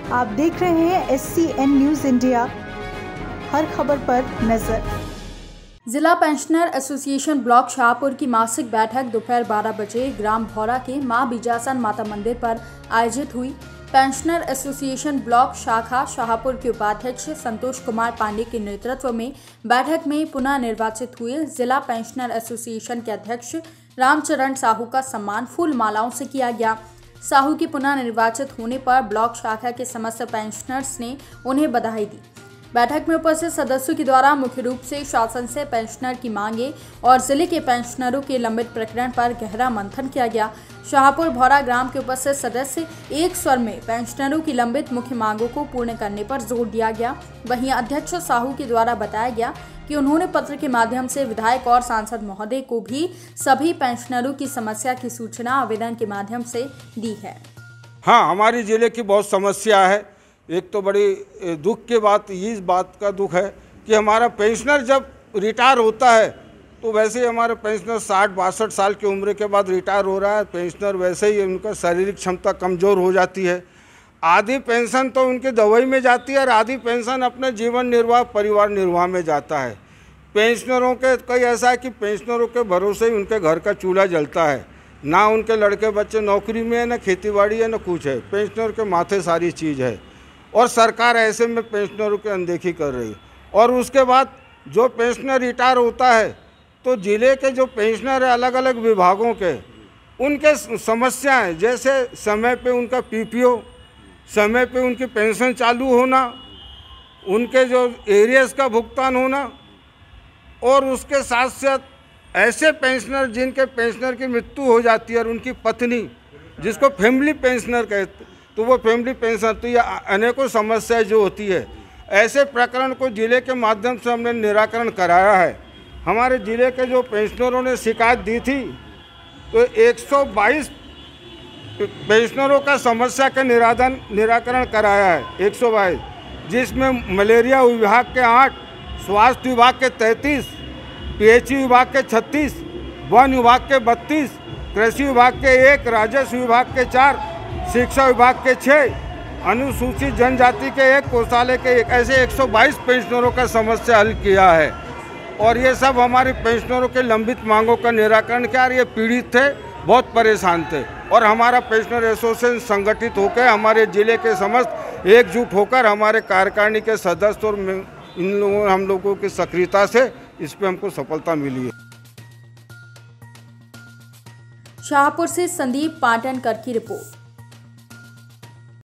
आप देख रहे हैं SCN न्यूज़ इंडिया, हर खबर पर नजर। जिला पेंशनर एसोसिएशन ब्लॉक शाहपुर की मासिक बैठक दोपहर 12 बजे ग्राम भौरा के मां बिजासन माता मंदिर पर आयोजित हुई। पेंशनर एसोसिएशन ब्लॉक शाखा शाहपुर के उपाध्यक्ष संतोष कुमार पांडे के नेतृत्व में बैठक में पुनः निर्वाचित हुए जिला पेंशनर एसोसिएशन के अध्यक्ष रामचरण साहू का सम्मान फूल मालाओं से किया गया। साहू के पुनः निर्वाचित होने पर ब्लॉक शाखा के समस्त पेंशनर्स ने उन्हें बधाई दी। बैठक में उपस्थित सदस्यों के द्वारा मुख्य रूप से शासन से पेंशनर की मांगे और जिले के पेंशनरों के लंबित प्रकरण पर गहरा मंथन किया गया। शाहपुर भौरा ग्राम के उपस्थित सदस्य एक स्वर में पेंशनरों की लंबित मुख्य मांगों को पूर्ण करने पर जोर दिया गया। वहीं अध्यक्ष साहू के द्वारा बताया गया कि उन्होंने पत्र के माध्यम से विधायक और सांसद महोदय को भी सभी पेंशनरों की समस्या की सूचना आवेदन के माध्यम से दी है। हाँ, हमारे जिले की बहुत समस्या है। एक तो बड़ी दुख की बात, इस बात का दुख है कि हमारा पेंशनर जब रिटायर होता है तो वैसे ही हमारे पेंशनर 60-62 साल की उम्र के बाद रिटायर हो रहा है। पेंशनर वैसे ही उनका शारीरिक क्षमता कमज़ोर हो जाती है। आधी पेंशन तो उनकी दवाई में जाती है और आधी पेंशन अपने जीवन निर्वाह, परिवार निर्वाह में जाता है। पेंशनरों के कई ऐसा है कि पेंशनरों के भरोसे ही उनके घर का चूल्हा जलता है। ना उनके लड़के बच्चे नौकरी में है, ना खेतीबाड़ी है, ना कुछ है। पेंशनर के माथे सारी चीज़ है और सरकार ऐसे में पेंशनरों की अनदेखी कर रही है। और उसके बाद जो पेंशनर रिटायर होता है तो ज़िले के जो पेंशनर है अलग अलग विभागों के, उनके समस्याएं जैसे समय पे उनका PPO, समय पे उनकी पेंशन चालू होना, उनके जो एरियर्स का भुगतान होना, और उसके साथ साथ ऐसे पेंशनर जिनके पेंशनर की मृत्यु हो जाती है और उनकी पत्नी, जिसको फैमिली पेंशनर कहते, तो वो फैमिली पेंशन, तो ये अनेकों समस्याएं जो होती है, ऐसे प्रकरण को जिले के माध्यम से हमने निराकरण कराया है। हमारे जिले के जो पेंशनरों ने शिकायत दी थी तो 122 पेंशनरों का समस्या का निराकरण कराया है, 122, जिसमें मलेरिया विभाग के 8, स्वास्थ्य विभाग के 33, PHE विभाग के 36, वन विभाग के 32, कृषि विभाग के 1, राजस्व विभाग के 4, शिक्षा विभाग के 6, अनुसूचित जनजाति के 1, कोषालय के 1, ऐसे 122 पेंशनरों का समस्या हल किया है। और ये सब हमारे पेंशनरों के लंबित मांगों का निराकरण किया। ये पीड़ित थे, बहुत परेशान थे, और हमारा पेंशनर एसोसिएशन संगठित होकर हमारे जिले के समस्त एकजुट होकर हमारे कार्यकारिणी के सदस्य और हम लोगों की सक्रियता से इस पे हमको सफलता मिली है। शाहपुर से संदीप पाटनकर की रिपोर्ट।